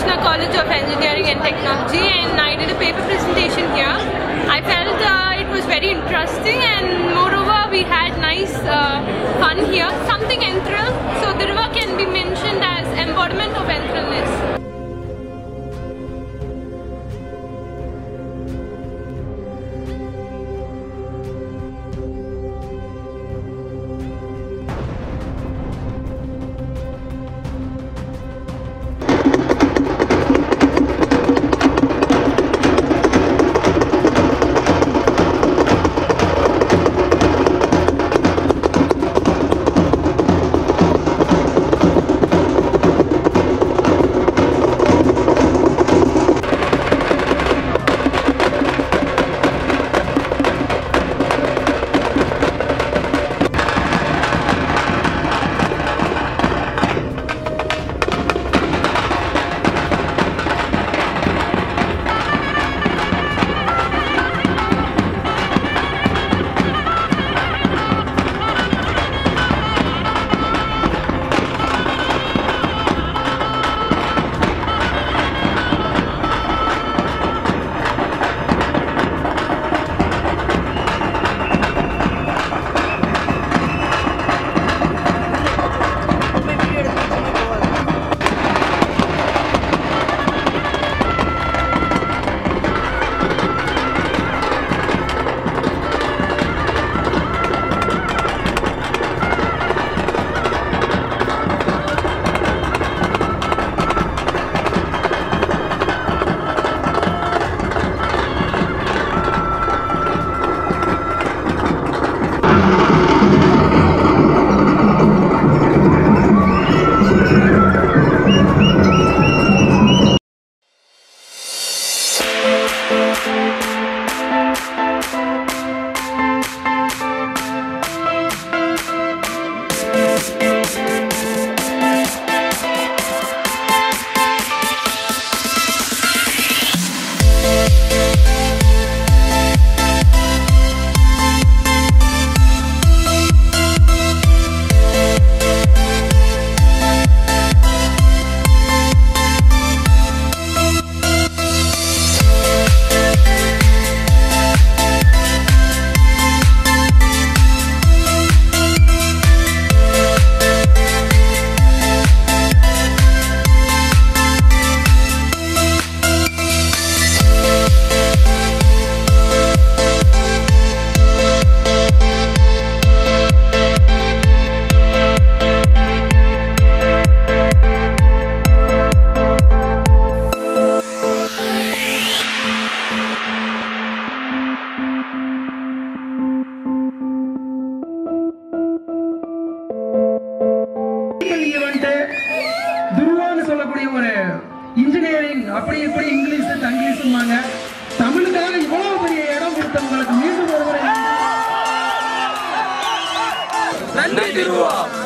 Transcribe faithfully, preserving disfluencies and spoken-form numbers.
Krishna College of Engineering and Technology, and I did a paper presentation here. I felt uh, it was very interesting, and moreover we had nice uh, fun here. Something Enthral, so the river can be mentioned as embodiment of enthralness. Engineering அப்படி இப்படி English தங்கிலீஷ்மாங்க தமிழுக்காக இவ்வளவு பெரிய இடம் கொடுத்தவங்களுக்கு மீண்டும் ஒருமுறை நன்றி திருவா.